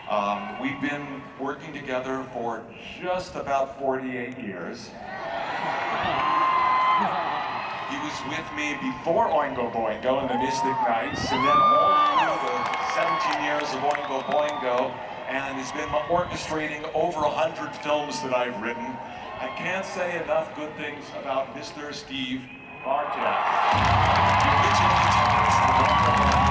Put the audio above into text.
We've been working together for just about 48 years. He was with me before Oingo Boingo and the Mystic Knights, and then all through the 17 years of Oingo Boingo, and has been orchestrating over 100 films that I've written. I can't say enough good things about Mr. Steve Bartek. The original guitarist for Boingo.